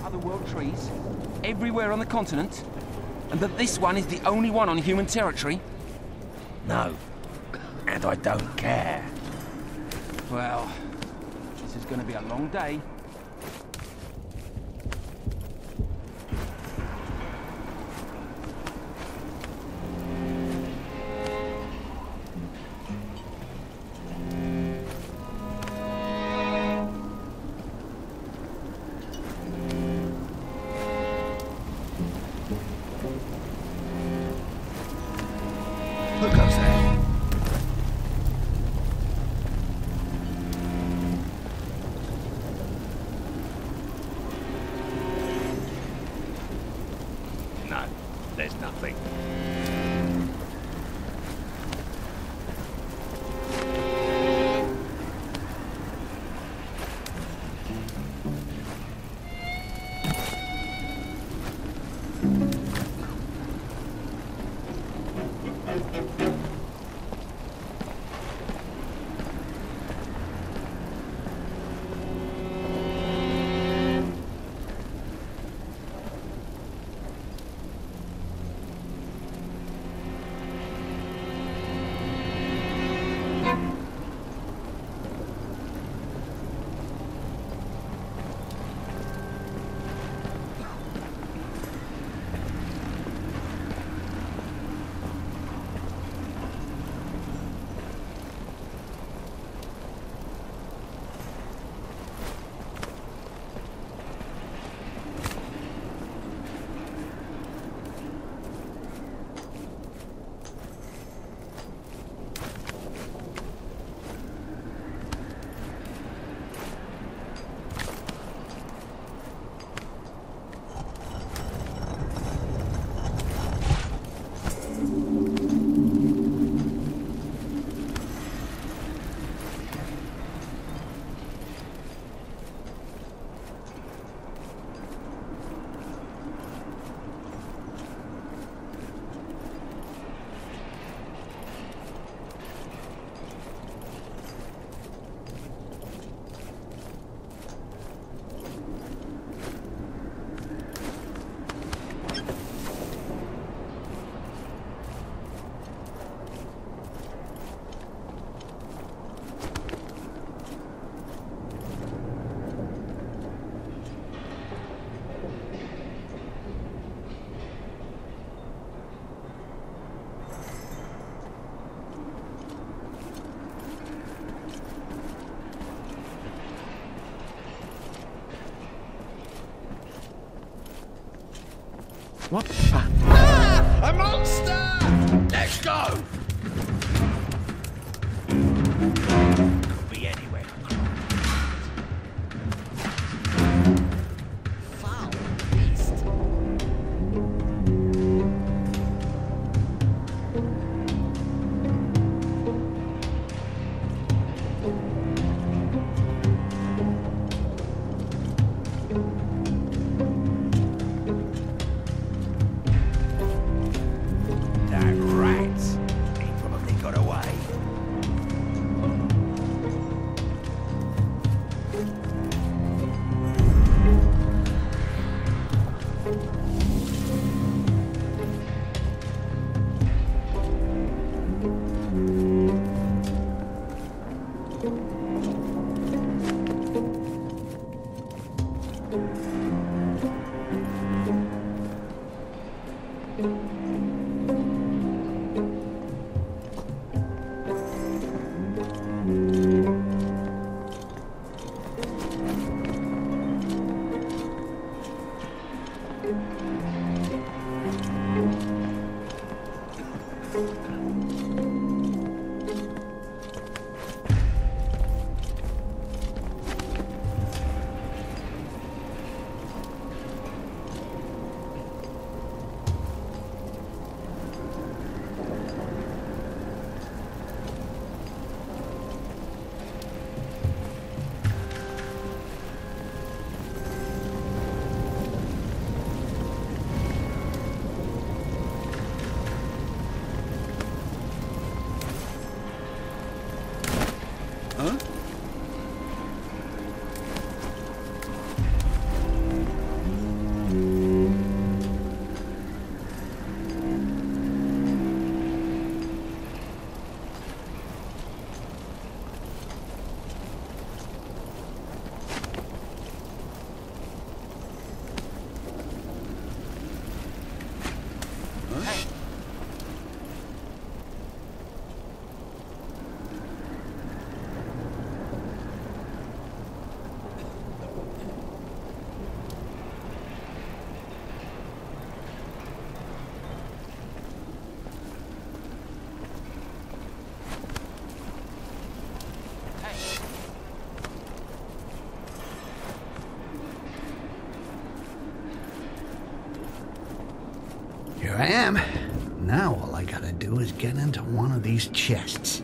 other world trees everywhere on the continent, and that this one is the only one on human territory? No. And I don't care. Well, this is going to be a long day. Who goes there? No, there's nothing. What the? Ah! A monster! Let's go! Could be anywhere. Foul beast. That rat. He probably got away. I am. Now all I gotta do is get into one of these chests.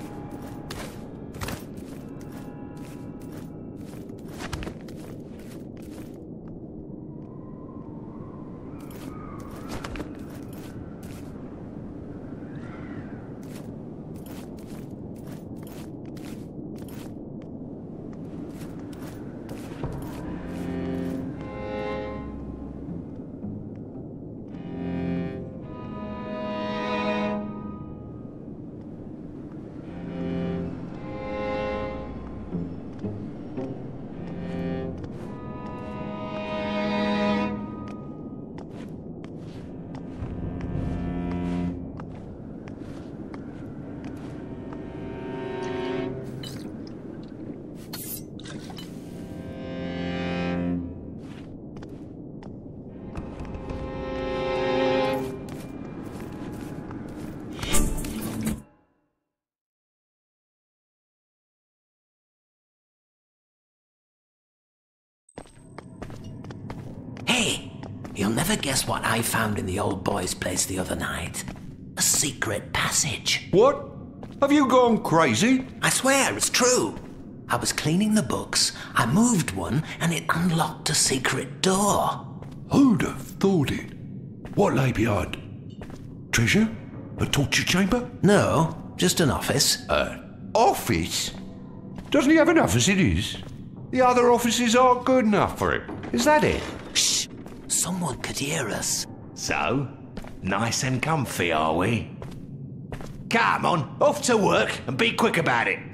Hey, you'll never guess what I found in the old boy's place the other night. A secret passage. What? Have you gone crazy? I swear, it's true. I was cleaning the books, I moved one, and it unlocked a secret door. Who'd have thought it? What lay behind? Treasure? A torture chamber? No, just an office. Office? Doesn't he have enough as it is? The other offices aren't good enough for him. Is that it? Shh! Someone could hear us. So, nice and comfy, are we? Come on, off to work and be quick about it.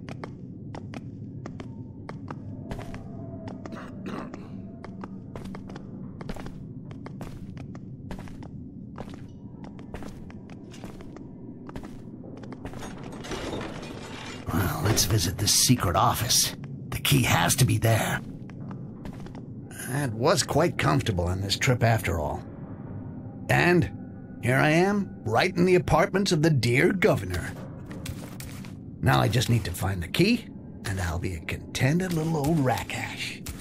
Well, let's visit this secret office. The key has to be there. It was quite comfortable on this trip after all. And here I am, right in the apartments of the dear governor. Now I just need to find the key, and I'll be a contented little old rackhash.